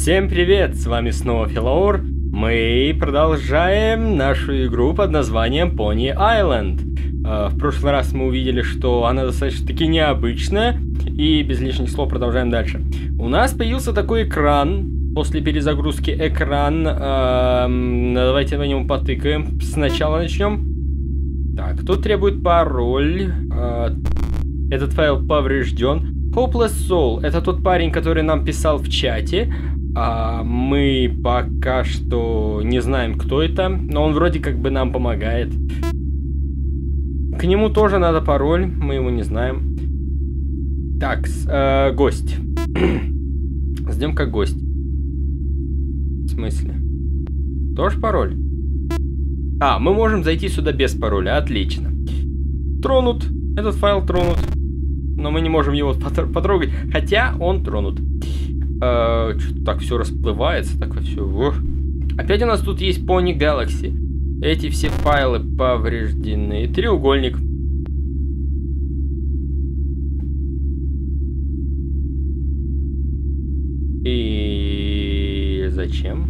Всем привет, с вами снова Филаур. Мы продолжаем нашу игру под названием Pony Island. В прошлый раз мы увидели, что она достаточно-таки необычная, и без лишних слов продолжаем дальше. У нас появился такой экран, после перезагрузки экран. Давайте на нем потыкаем, сначала начнем. Так, тут требует пароль. Этот файл поврежден. Hopeless Soul, это тот парень, который нам писал в чате. Мы пока что не знаем, кто это, но он вроде как бы нам помогает. К нему тоже надо пароль, мы его не знаем. Так, гость. Ждем как гость. В смысле? Тоже пароль? Мы можем зайти сюда без пароля, отлично. Тронут, этот файл тронут. Но мы не можем его потрогать, хотя он тронут. Что-то так все расплывается, так все. Опять у нас тут есть Pony Galaxy. Эти все файлы повреждены. Треугольник. И зачем?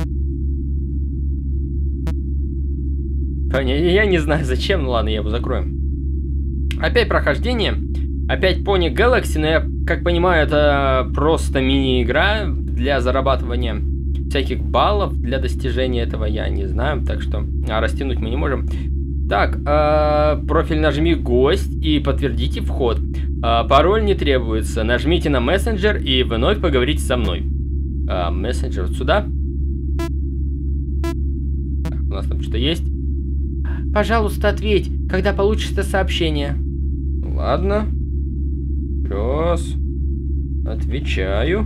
Я не знаю зачем, ну ладно, я его закрою. Опять прохождение. Опять Pony Galaxy, но я, как понимаю, это просто мини-игра для зарабатывания всяких баллов. Для достижения этого я не знаю, так что растянуть мы не можем. Так, профиль нажми «Гость» и подтвердите вход. Пароль не требуется. Нажмите на мессенджер и вновь поговорите со мной. Мессенджер вот сюда. Так, у нас там что-то есть. Пожалуйста, ответь, когда получишь это сообщение. Ладно. Раз. Отвечаю.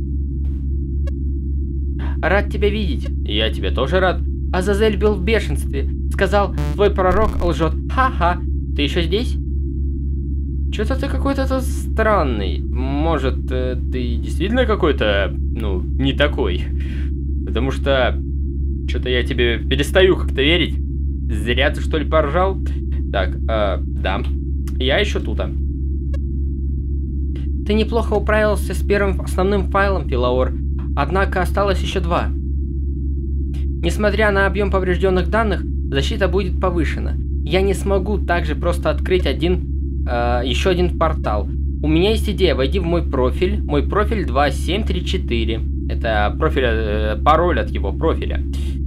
Рад тебя видеть. Я тебе тоже рад. Азазель был в бешенстве. Сказал, твой пророк лжет. Ха-ха. Ты еще здесь? Что-то ты какой-то странный. Может, ты действительно какой-то, ну, не такой. Потому что что-то я тебе перестаю как-то верить. Зря ты, что ли, поржал? Так, да. Я еще тут. Ты неплохо управился с первым основным файлом, Филаур. Однако осталось еще два. Несмотря на объем поврежденных данных, защита будет повышена. Я не смогу также просто открыть еще один портал. У меня есть идея, войди в мой профиль. Мой профиль 2734. Это профиль, пароль от его профиля.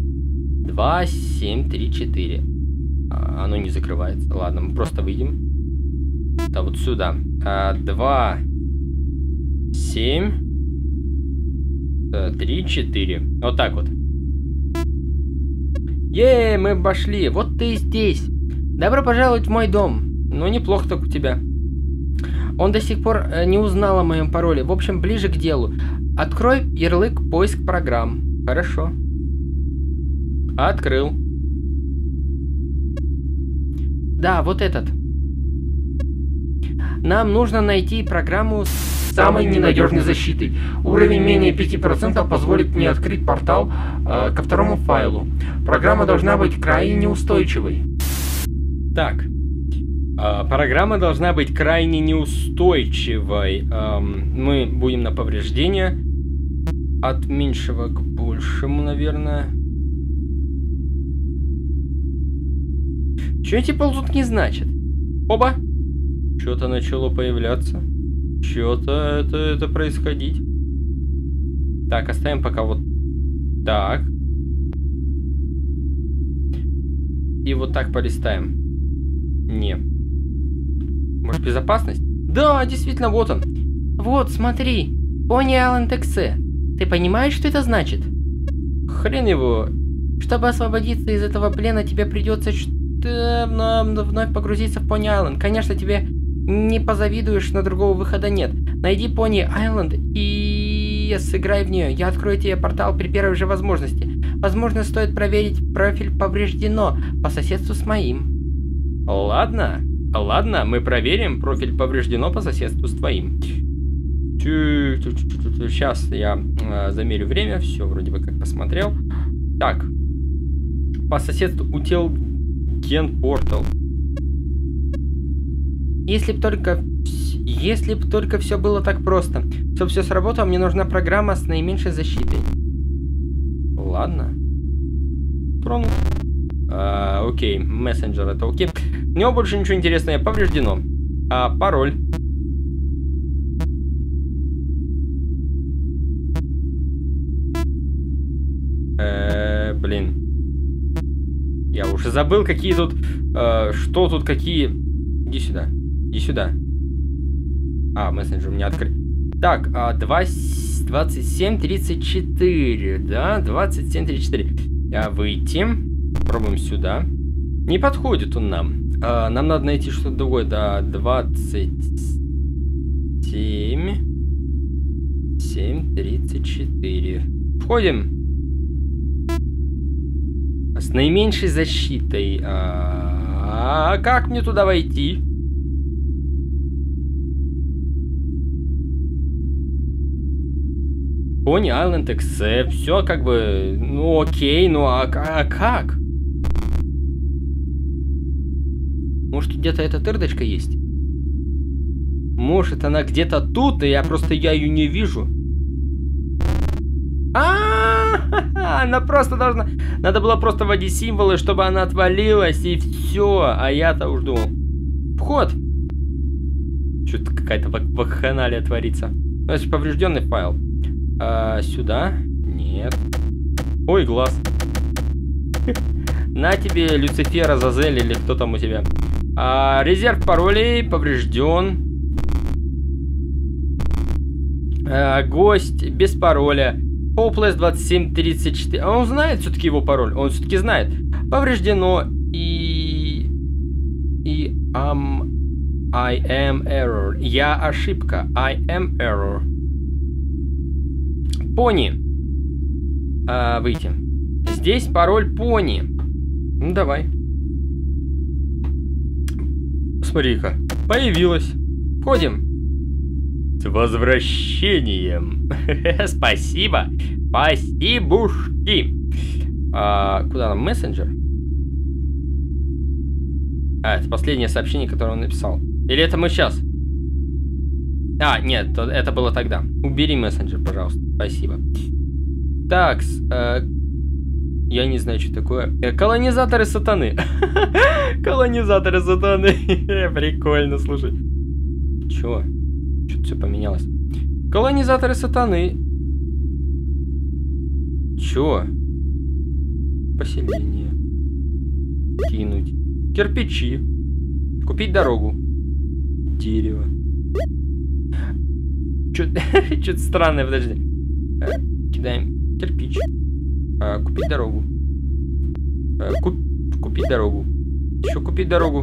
2734. Оно не закрывается. Ладно, мы просто выйдем. Да, вот сюда. 2, 7, 3, 4. Вот так вот. Мы обошли. Вот ты и здесь. Добро пожаловать в мой дом. Ну, неплохо так у тебя. Он до сих пор не узнал о моем пароле. В общем, ближе к делу. Открой ярлык «Поиск программ». Хорошо. Открыл. Да, вот этот. Нам нужно найти программу с самой ненадежной защитой. Уровень менее 5% позволит мне открыть портал ко второму файлу. Программа должна быть крайне неустойчивой. Так. Программа должна быть крайне неустойчивой. Мы будем на повреждение. От меньшего к большему, наверное. Что эти ползут не значит? Оба! Что-то начало появляться. Что-то это происходить. Так, оставим пока вот так. И вот так полистаем. Не. Может, безопасность? Да, действительно, вот он. Вот, смотри. Pony Island XC. Ты понимаешь, что это значит? Хрен его. Чтобы освободиться из этого плена, тебе придется вновь погрузиться в Pony Island. Конечно, тебе не позавидуешь, но другого выхода нет. Найди Pony Island и сыграй в нее. Я открою тебе портал при первой же возможности. Возможно, стоит проверить профиль повреждено по соседству с моим. Ладно, мы проверим. Профиль повреждено по соседству с твоим. Сейчас я замерю время. Все, вроде бы как посмотрел. Так. По соседству утел Ген Портал. Если б только все было так просто. Чтобы все сработало, мне нужна программа с наименьшей защитой. ладно. Тронут. Окей, мессенджер это окей. У него больше ничего интересного повреждено. Пароль. Блин. Я уже забыл, какие тут... что тут, какие... Иди сюда. Иди сюда. Мессенджер у меня открыт. Так, 27:34. Да, 27:34. Выйти. Пробуем сюда. Не подходит он нам. Нам надо найти что-то другое. Да, 27:34. Входим. С наименьшей защитой. Как мне туда войти? Pony Island Accept. Все как бы... Ну окей, ну как? Может где-то эта тырдочка есть? Может она где-то тут, и я ее не вижу. Она просто должна... Надо было просто вводить символы, чтобы она отвалилась, и все. А я-то уж думал. Вход. Что-то какая-то вакханалия творится. Это же поврежденный файл. Сюда? Нет. Ой, глаз. На тебе, Люцифер, Азазель, или кто там у тебя. Резерв паролей поврежден. Гость без пароля. Hopeless 27:34. Он знает все-таки его пароль. Он все-таки знает. Повреждено. I am error. Я ошибка. I am error. Пони. Выйти. Здесь пароль пони. Ну давай. Смотри-ка. Появилась. Входим. С возвращением. Спасибо. Спасибушки. Куда нам? Мессенджер? Это последнее сообщение, которое он написал. Или это мы сейчас? Нет, это было тогда. Убери мессенджер, пожалуйста. Спасибо. Так, я не знаю, что такое. Колонизаторы сатаны. Колонизаторы сатаны. Прикольно, слушай. Чё? Что-то все поменялось. Колонизаторы сатаны. Чё? Поселение. Кинуть. Кирпичи. Купить дорогу. Дерево. Что-то странное, подожди. Кидаем кирпич. Купить дорогу. Купить дорогу. Еще купить дорогу.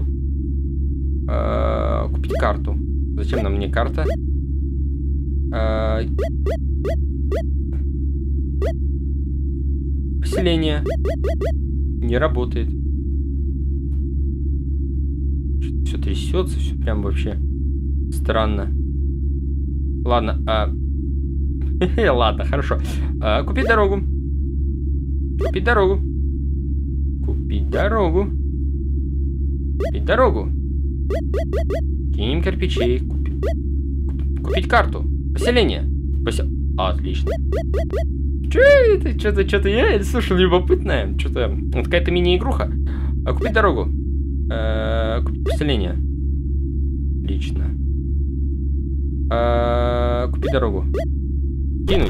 Купить карту. Зачем нам мне карта? Поселение. Не работает. Все трясется, все прям вообще странно. Ладно. Ладно, хорошо. Купить дорогу. Купить дорогу. Купить дорогу. Купить дорогу. Кинем кирпичей. Купить карту. Поселение. Отлично. Че это? Что-то я слушай, любопытное. Что-то. Вот какая-то мини-игруха. Купить дорогу. Купить поселение. Отлично. Купить дорогу. Кинуть.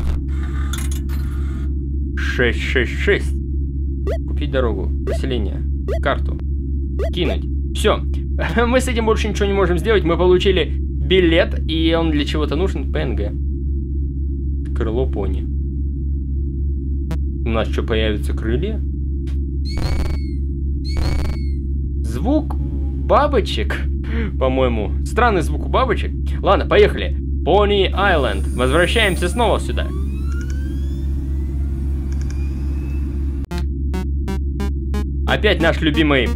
666. Купить дорогу. Поселение. Карту. Кинуть. Все. Мы с этим больше ничего не можем сделать. Мы получили билет, и он для чего-то нужен. ПНГ. Крыло пони. У нас что, появятся крылья? Звук бабочек, по-моему. Странный звук у бабочек. Ладно, поехали. Pony Island. Возвращаемся снова сюда. Опять наш любимый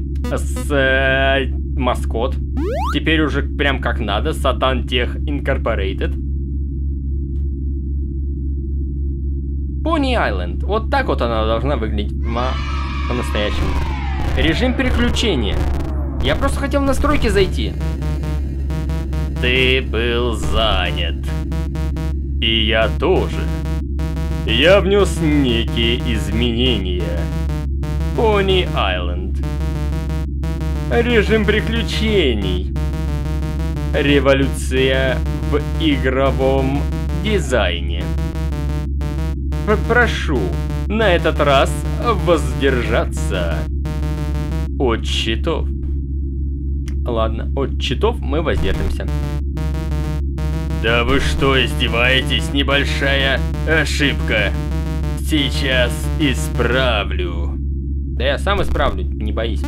маскот. Теперь уже прям как надо. Satan Tech Incorporated. Pony Island. Вот так вот она должна выглядеть по-настоящему. Режим переключения. Я просто хотел в настройки зайти. Ты был занят. И я тоже. я внес некие изменения. Pony Island. Режим приключений. Революция в игровом дизайне. Прошу на этот раз воздержаться от читов. Ладно, от читов мы воздержимся. Да вы что, издеваетесь? Небольшая ошибка. Сейчас исправлю. Да я сам исправлю, не боись.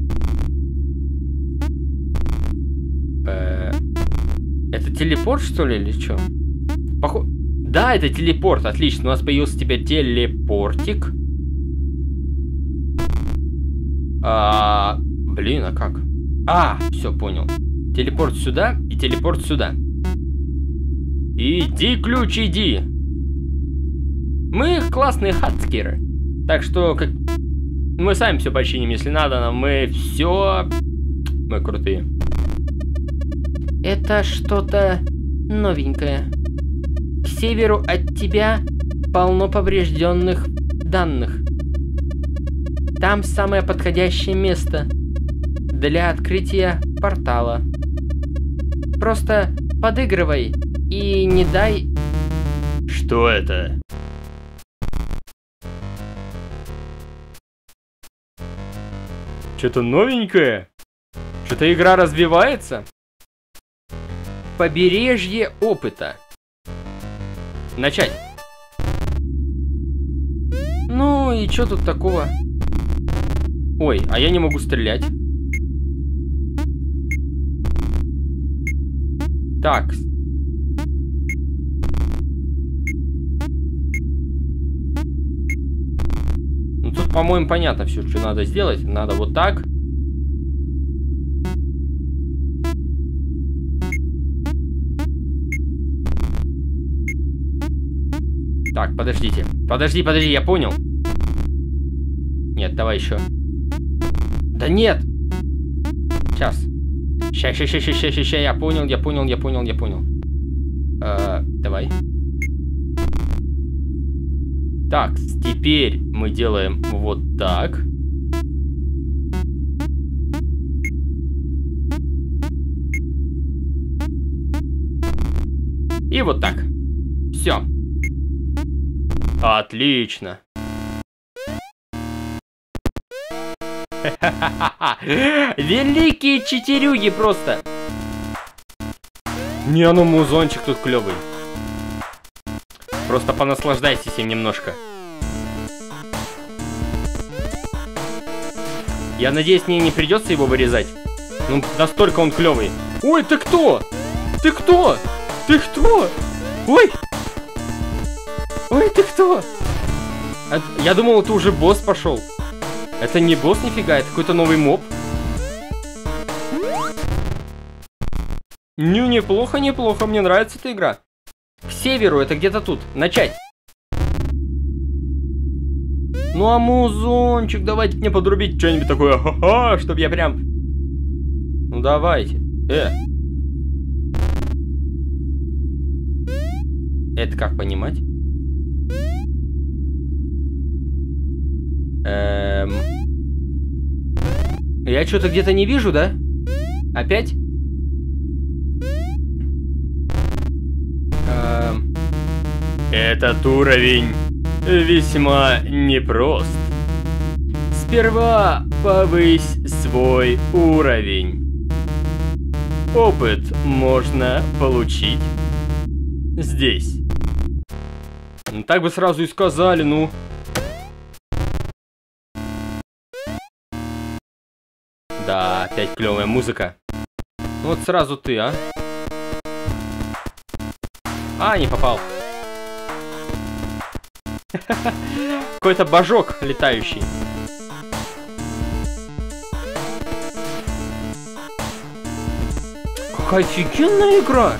Это телепорт, что ли, или что? Да, это телепорт, отлично. У нас появился теперь телепортик. Блин, а как? Все, понял. Телепорт сюда и телепорт сюда. Иди, ключ, иди. Мы классные хацкеры. Так что мы сами все починим, если надо, но мы крутые. Это что-то новенькое. К северу от тебя полно поврежденных данных. Там самое подходящее место для открытия портала. Просто подыгрывай и не дай... Что это? Что-то новенькое? Что-то игра развивается? Побережье опыта. Начать. Ну и что тут такого? Ой, а я не могу стрелять. Так. Ну тут, по-моему, понятно все, что надо сделать. Надо вот так. Так, подождите. Подожди, я понял. Нет, давай еще. Да нет! Сейчас. Ща, я понял. Давай. Так, теперь мы делаем вот так. И вот так. Все. Отлично. Великие читерюги просто. Не, ну музончик тут клевый. Просто понаслаждайтесь им немножко. Я надеюсь, мне не придется его вырезать. Ну, настолько он клевый. Ой, ты кто? Ты кто? Ты кто? Ой! Ой, ты кто? Я думал, это уже босс пошел. Это не босс, нифига, это какой-то новый моб. Ну, неплохо, мне нравится эта игра. К северу, это где-то тут. Начать. Ну, а музончик, давайте мне подрубить что-нибудь такое, ха-ха, чтоб я прям... Ну, давайте. Это как понимать? Я что-то где-то не вижу, да? Опять? Этот уровень весьма непрост. Сперва повысь свой уровень. Опыт можно получить здесь. Ну, так бы сразу и сказали, ну. Да, опять клевая музыка. Ну вот сразу ты, а? Не попал. Какой-то божок летающий. Какая офигенная игра!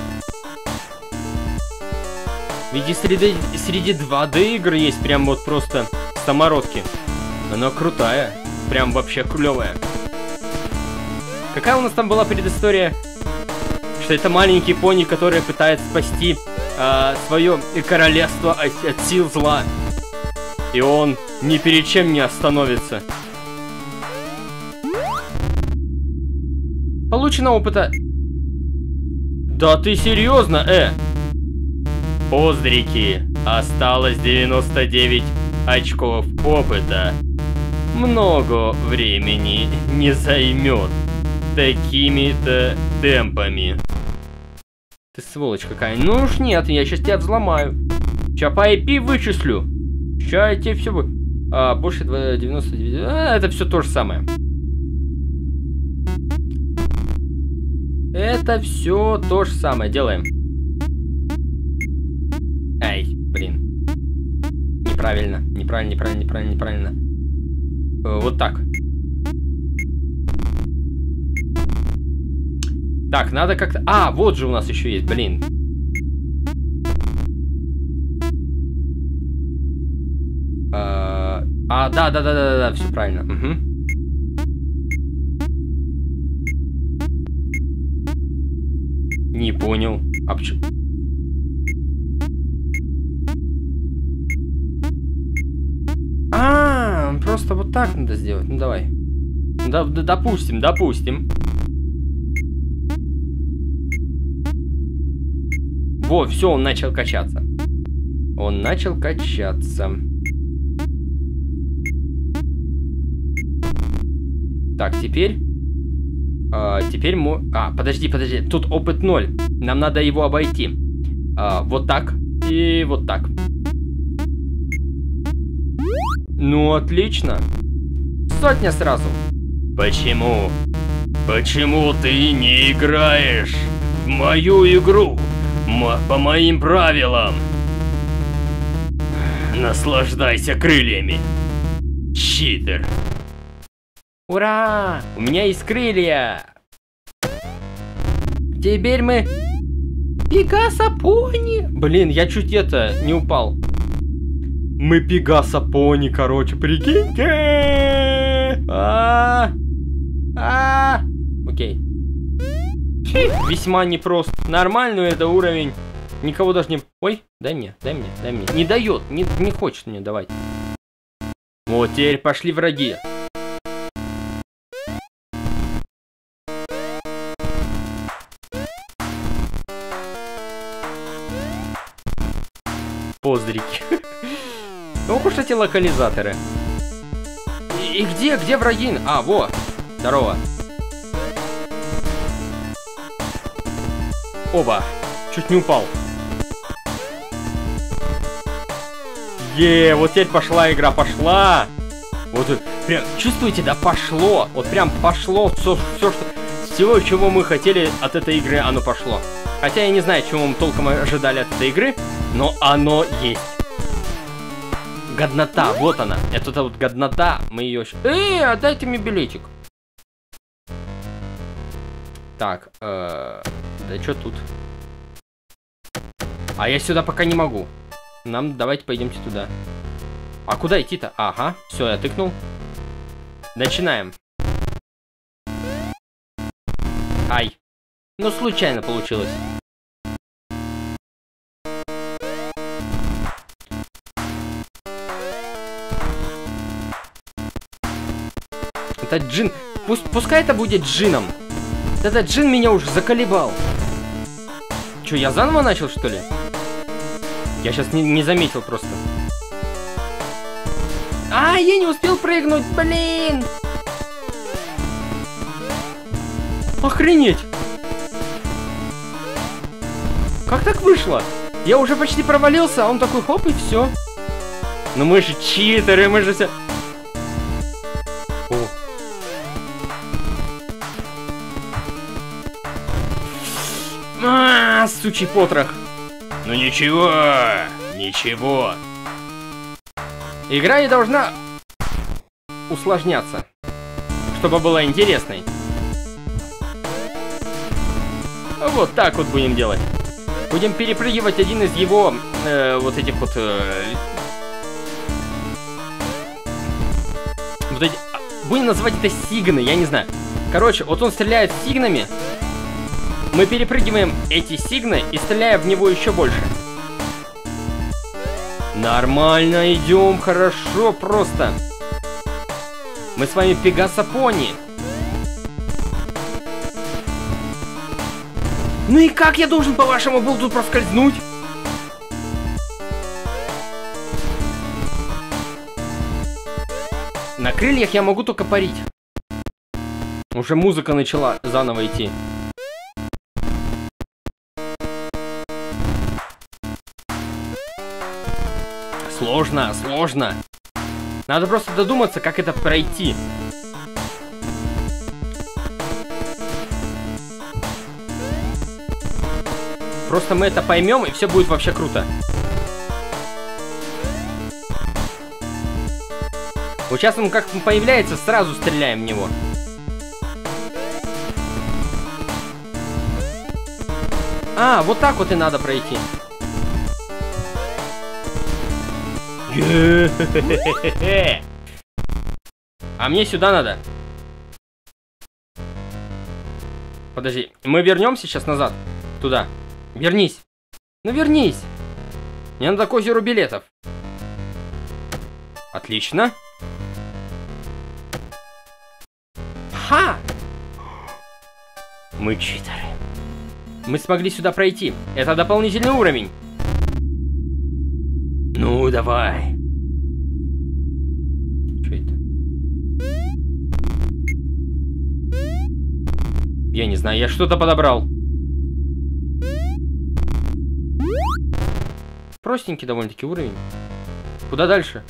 Ведь и среди 2D игр есть прям вот просто самородки. Она крутая. Прям вообще клевая. Какая у нас там была предыстория? что это маленький пони, который пытается спасти свое королевство от сил зла. И он ни перед чем не остановится. Получено опыта. Да ты серьезно, Поздрики, осталось 99 очков опыта. Много времени не займет такими-то темпами. Ты сволочь какая. Ну уж нет, я сейчас тебя взломаю. Сейчас по IP вычислю. Сейчас я тебе все... больше 99... это все то же самое. Это все то же самое. Делаем. Ай, блин. Неправильно. Неправильно. Вот так. Так, надо как-то... вот же у нас еще есть, блин. Да, все правильно. Угу. Не понял. А почему? Просто вот так надо сделать. Ну давай. Допустим. Во, все, он начал качаться. Так, теперь... теперь мы... подожди. Тут опыт 0. Нам надо его обойти. Вот так и вот так. Ну, отлично. 100 сразу. Почему? Почему ты не играешь в мою игру? По моим правилам. Наслаждайся крыльями. Читер. Ура! У меня есть крылья! Теперь мы... Пегаса пони! Блин, я чуть не упал. Мы Пегаса пони, короче, прикиньте! Окей. Весьма непросто. Нормальный это уровень. Никого даже не... Ой, дай мне. Не дает, не хочет мне давать. Вот теперь пошли враги. Поздрики. Ох уж эти локализаторы. И где враги? Во. Здорово. Оба. Чуть не упал. Вот теперь пошла игра, пошла. Вот прям, чувствуете, да, пошло. Вот прям пошло все, что... Всего, чего мы хотели от этой игры, оно пошло. Хотя я не знаю, чего мы толком ожидали от этой игры, но оно есть. Годнота, вот она. Это вот годнота, мы ее... отдайте мне билетик. Так, да что тут? Я сюда пока не могу. Давайте пойдемте туда. А куда идти-то? Ага, все, я тыкнул. Начинаем. Ай. Ну, случайно получилось. Это джин. Пускай это будет джином. Этот джин меня уже заколебал. Че, я заново начал, что ли? Я сейчас не заметил просто. Я не успел прыгнуть, блин! Охренеть! Как так вышло? Я уже почти провалился, а он такой хоп и все. Ну мы же читеры, мы же все... Сучий потрох. Ну ничего. Игра не должна усложняться, чтобы была интересной. Вот так вот будем делать. Будем перепрыгивать один из его вот этих вот... вот эти... Будем называть это сигны, я не знаю. Короче, вот он стреляет сигнами. Мы перепрыгиваем эти сигны и стреляем в него еще больше. Нормально идем, хорошо просто. Мы с вами Пегасапони. Ну и как я должен, по-вашему, был тут проскользнуть? На крыльях я могу только парить. Уже музыка начала заново идти. Сложно, сложно. Надо просто додуматься, как это пройти. Просто мы это поймем, и все будет вообще круто. Вот сейчас он как появляется, сразу стреляем в него. А, вот так вот и надо пройти. А мне сюда надо. Подожди, мы вернемся сейчас назад. Туда. Вернись. Ну вернись. Мне надо к озеру билетов. Отлично. Ха! Мы читеры. Мы смогли сюда пройти. Это дополнительный уровень. Ну, давай. Что это? Я не знаю, я что-то подобрал. Простенький довольно-таки уровень. Куда дальше?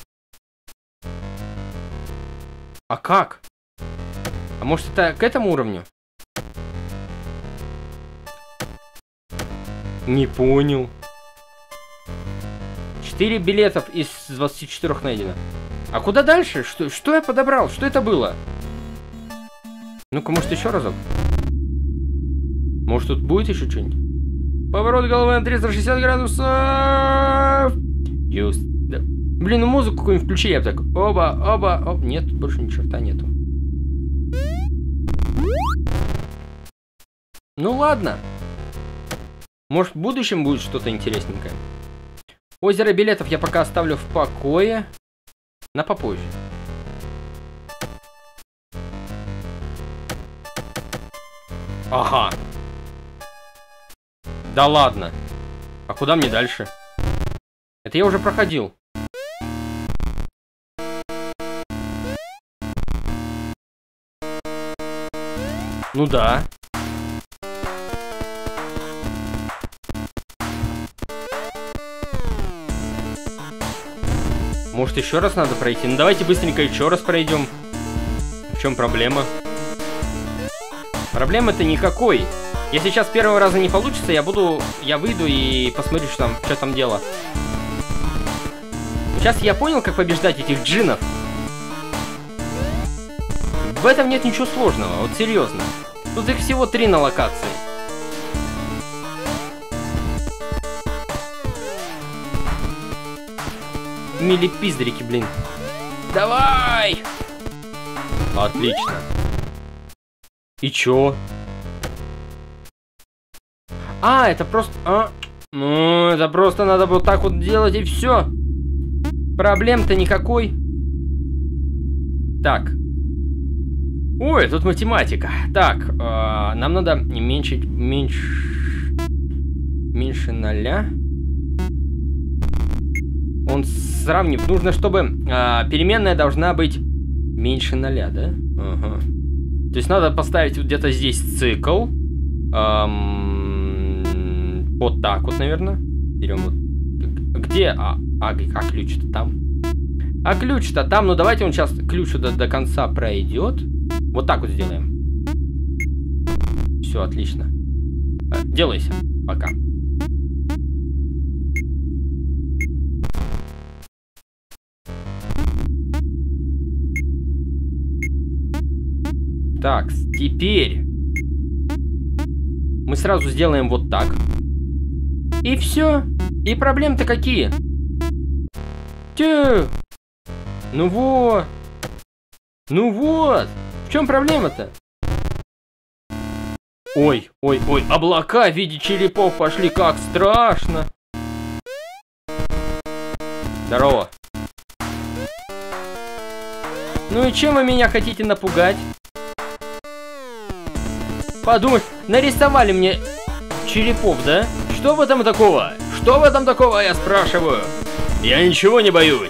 А как? А может это к этому уровню? Не понял. 4 билетов из 24 найдено. А куда дальше? Что я подобрал? Что это было? Ну-ка, может еще разок? Может тут будет еще что-нибудь? Поворот головы на 360 градусов. Юст. Да. Блин, ну музыку какую-нибудь включи, я бы так. Оба, оба, оп. Нет, больше ни черта нету. Ну ладно. Может в будущем будет что-то интересненькое. Озеро билетов я пока оставлю в покое. На попозже. Ага. Да ладно. А куда мне дальше? Это я уже проходил. Ну да. Может еще раз надо пройти? Ну давайте быстренько еще раз пройдем. В чем проблема? Проблемы-то никакой. Если сейчас с первого раза не получится, я выйду и посмотрю, что там дело. Сейчас я понял, как побеждать этих джинов. В этом нет ничего сложного, вот серьезно. Тут их всего 3 на локации. Милипиздрики, блин. Давай! Отлично. И чё? А, это просто... Ну, это просто надо вот так вот делать и все. Проблем-то никакой. Так. Ой, тут математика. Так, нам надо меньше 0. Он сравнив. Нужно, чтобы переменная должна быть меньше 0, да? Ага. То есть надо поставить вот где-то здесь цикл. Вот так вот, наверное. Берем вот. Где? А ключ-то там. А ключ-то там. Ну давайте он сейчас ключ до конца пройдет. Вот так вот сделаем. Все, отлично. Делайся. Пока. Так, теперь мы сразу сделаем вот так. И все. И проблемы-то какие? Тю. Ну вот. Ну вот. В чем проблема-то? Ой, ой, ой, облака в виде черепов пошли, как страшно. Здорово. Ну и чем вы меня хотите напугать? Подумай, нарисовали мне черепов, да? Что в этом такого? Что в этом такого, я спрашиваю? Я ничего не боюсь.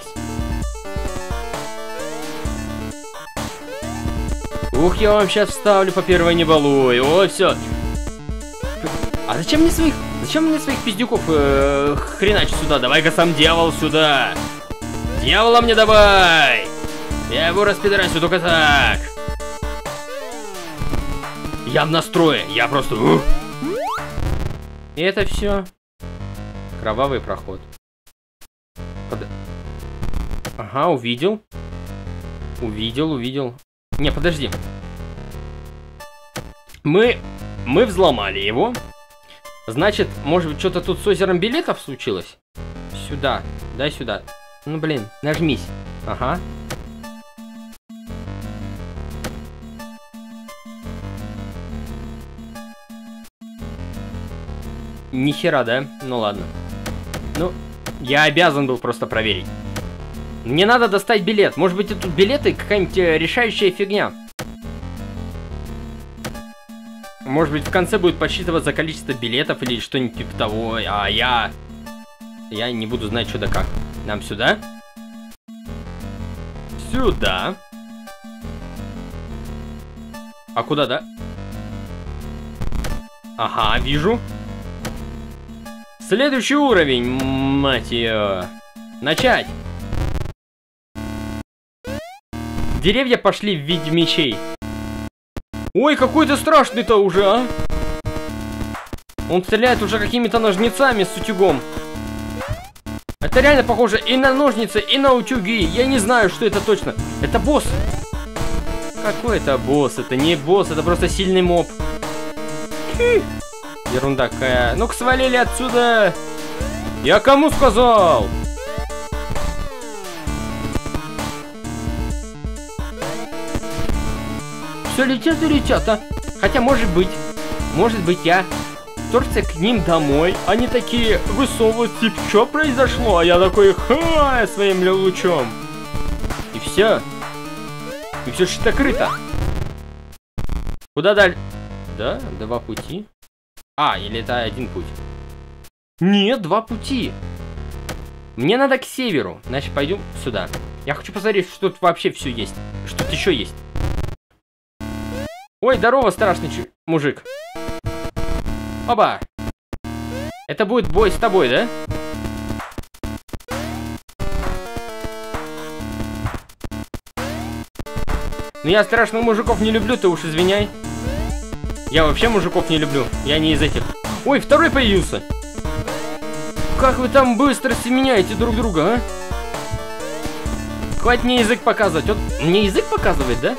Ух, я вам сейчас вставлю по первой не балуй. Ой, все. А зачем мне своих пиздюков хреначить сюда? Давай-ка сам дьявол сюда. Дьявола мне давай. Я его распидорасю только так. Я в настрое. Я просто... И это все. Кровавый проход. Ага, увидел. Увидел. Не, подожди. Мы взломали его. Значит, может быть, что-то тут с озером билетов случилось? Сюда. Дай сюда. Ну, блин, нажмись. Ага. Нихера, да? Ну ладно. Ну, я обязан был просто проверить. Мне надо достать билет. Может быть, тут билеты какая-нибудь решающая фигня. Может быть, в конце будет подсчитываться количество билетов или что-нибудь типа того. А я не буду знать, что да как. Нам сюда. Сюда. А куда, да? Ага, вижу. Следующий уровень, мать ее. Начать. Деревья пошли в виде мечей. Ой, какой ты страшный-то уже, а? Он стреляет уже какими-то ножницами с утюгом. Это реально похоже и на ножницы, и на утюги. Я не знаю, что это точно. Это босс. Какой это босс? Это не босс, это просто сильный моб. Ерунда какая. Ну-ка, свалили отсюда. Я кому сказал? Все летят и летят, а? Хотя, может быть, я вторгся к ним домой. Они такие высовываются, типа, что произошло? А я такой, ха, своим лучом. И все. И все шито-крыто. Куда дальше? Да, два пути. А, или это один путь? Нет, два пути. Мне надо к северу. Значит, пойдем сюда. Я хочу посмотреть, что тут вообще все есть. Что тут еще есть. Ой, здорово, страшный мужик. Оба. Это будет бой с тобой, да? Ну я страшных мужиков не люблю, ты уж извиняй. Я вообще мужиков не люблю. Я не из этих. Ой, второй появился. Как вы там быстро сменяете друг друга, а? Хватит мне язык показывать. Вот мне язык показывает, да?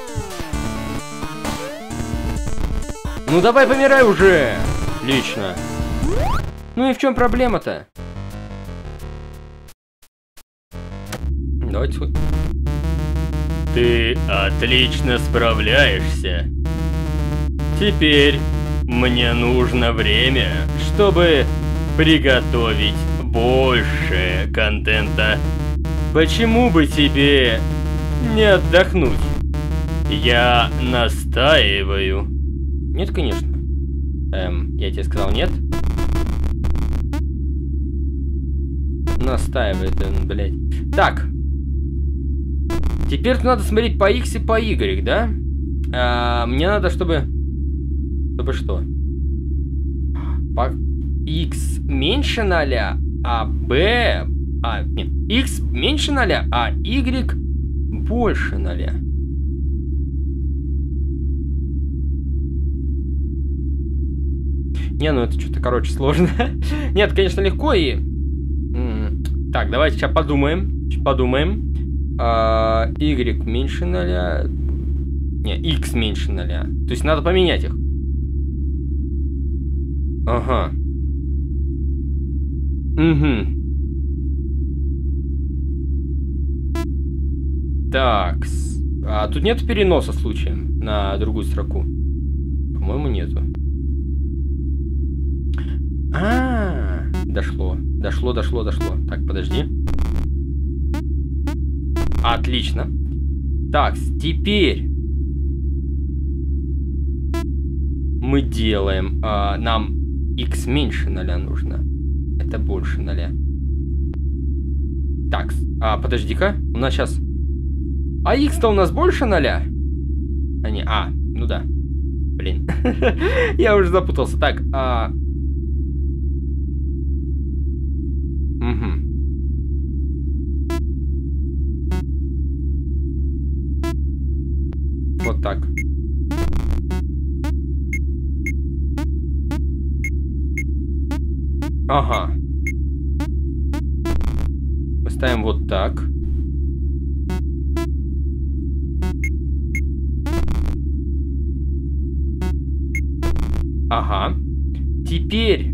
Ну давай помирай уже. Отлично. Ну и в чем проблема-то? Давайте. Ты отлично справляешься. Теперь мне нужно время, чтобы приготовить больше контента. Почему бы тебе не отдохнуть? Я настаиваю. Нет, конечно. Я тебе сказал нет. Настаивает, блядь. Так. Теперь надо смотреть по X и по Y, да? Мне надо, чтобы... Чтобы что? По X меньше 0, а B... нет. X меньше 0, а Y больше 0. Не, ну это что-то, короче, сложно. Нет, конечно, легко и... Так, давайте сейчас подумаем. Y меньше 0. Не, X меньше 0. То есть надо поменять их. Ага. Угу. Так. А тут нет переноса случаем на другую строку? По-моему, нету. Дошло. Так, подожди. Отлично. Так, теперь мы делаем... нам x меньше 0 нужно. Это больше 0. Так, подожди-ка. У нас сейчас... А x-то у нас больше 0? Ну да. Блин. Я уже запутался. Так, Вот так. Ага. Мы ставим вот так. Ага. Теперь...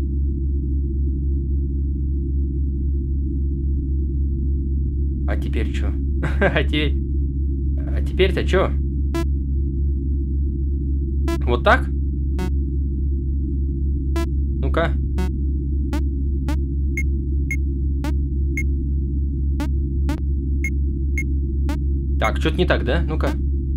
А теперь что? А теперь-то что? Вот так? Ну-ка. Так, что-то не так, да? Ну-ка.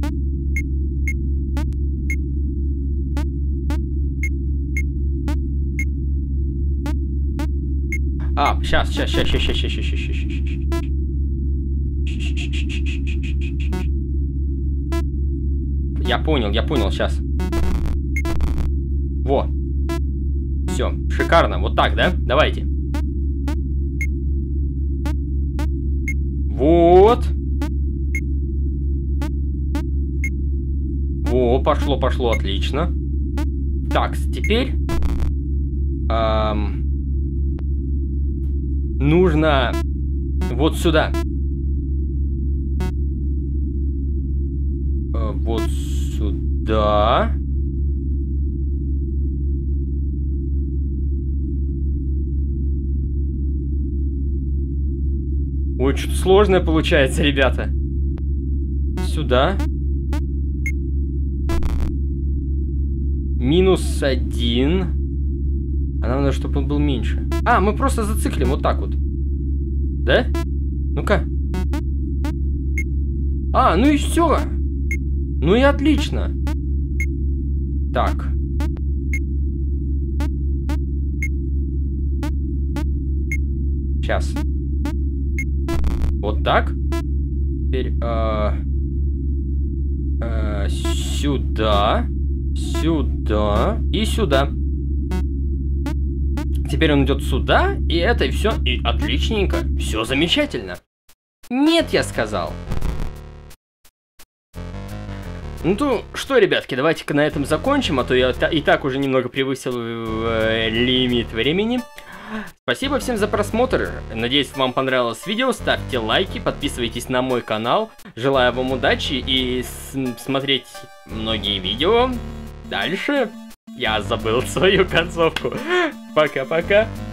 Сейчас. Я понял, сейчас. Во. Все, шикарно. Вот так, да? Давайте. Вот. Во, пошло, отлично. Так, теперь... нужно вот сюда. Вот сюда. Ой, что-то сложное получается, ребята. Сюда. -1. А нам надо, чтобы он был меньше. Мы просто зациклим вот так вот. Да? Ну-ка. Ну и все. Ну и отлично. Так. Сейчас. Вот так. Теперь сюда. Сюда. И сюда. Теперь он идет сюда, и это, и все. И отличненько. Все замечательно. Нет, я сказал. Ну то что, ребятки, давайте-ка на этом закончим, а то я и так уже немного превысил лимит времени. Спасибо всем за просмотр. Надеюсь, вам понравилось видео. Ставьте лайки, подписывайтесь на мой канал. Желаю вам удачи и смотреть многие видео. Дальше я забыл свою концовку. Пока-пока.